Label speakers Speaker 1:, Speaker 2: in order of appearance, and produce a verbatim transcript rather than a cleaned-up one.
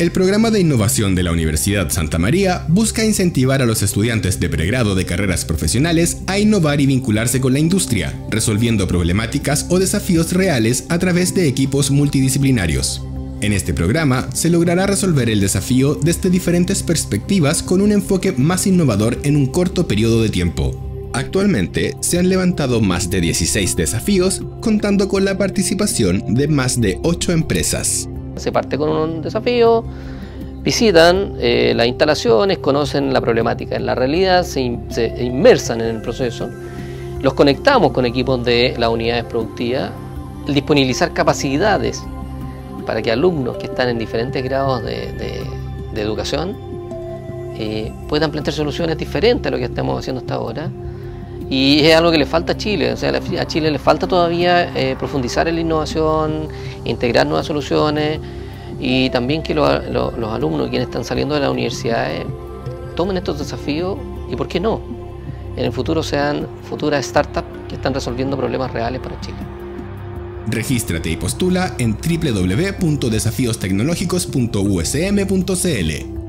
Speaker 1: El programa de innovación de la Universidad Santa María busca incentivar a los estudiantes de pregrado de carreras profesionales a innovar y vincularse con la industria, resolviendo problemáticas o desafíos reales a través de equipos multidisciplinarios. En este programa se logrará resolver el desafío desde diferentes perspectivas con un enfoque más innovador en un corto periodo de tiempo. Actualmente se han levantado más de dieciséis desafíos, contando con la participación de más de ocho empresas.
Speaker 2: Se parte con un desafío, visitan eh, las instalaciones, conocen la problemática en la realidad, se, in, se inmersan en el proceso, los conectamos con equipos de las unidades productivas, el disponibilizar capacidades para que alumnos que están en diferentes grados de, de, de educación eh, puedan plantear soluciones diferentes a lo que estamos haciendo hasta ahora. Y es algo que le falta a Chile, o sea, a Chile le falta todavía eh, profundizar en la innovación, integrar nuevas soluciones y también que lo, lo, los alumnos quienes están saliendo de la universidad eh, tomen estos desafíos y, ¿por qué no?, en el futuro sean futuras startups que están resolviendo problemas reales para Chile.
Speaker 1: Regístrate y postula en doble u doble u doble u punto desafíos tecnológicos punto u s m punto c l.